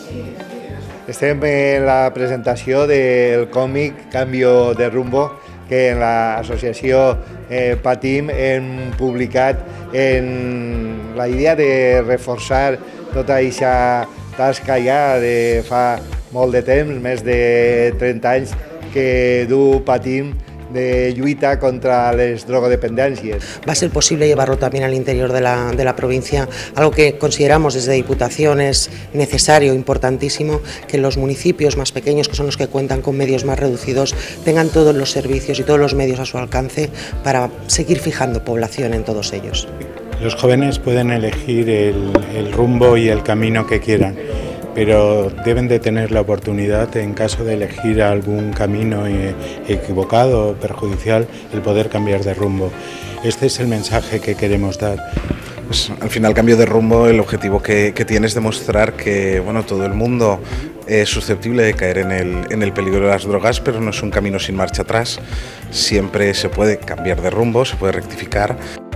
Estem en la presentació del còmic Cambio de Rumbo, que en l'associació Patim hem publicat en la idea de reforçar tota aquesta tasca ja de fa molt de temps, més de 30 anys, que du Patim de lluita contra les drogodependències. Va a ser posible llevarlo también al interior de la provincia, algo que consideramos desde Diputación es necesario, importantísimo, que los municipios más pequeños, que son los que cuentan con medios más reducidos, tengan todos los servicios y todos los medios a su alcance para seguir fijando población en todos ellos. Los jóvenes pueden elegir el rumbo y el camino que quieran, pero deben de tener la oportunidad, en caso de elegir algún camino equivocado o perjudicial, el poder cambiar de rumbo. Este es el mensaje que queremos dar. Pues, al final, Cambio de Rumbo, el objetivo que tiene es demostrar que todo el mundo es susceptible de caer en el peligro de las drogas, pero no es un camino sin marcha atrás. Siempre se puede cambiar de rumbo, se puede rectificar.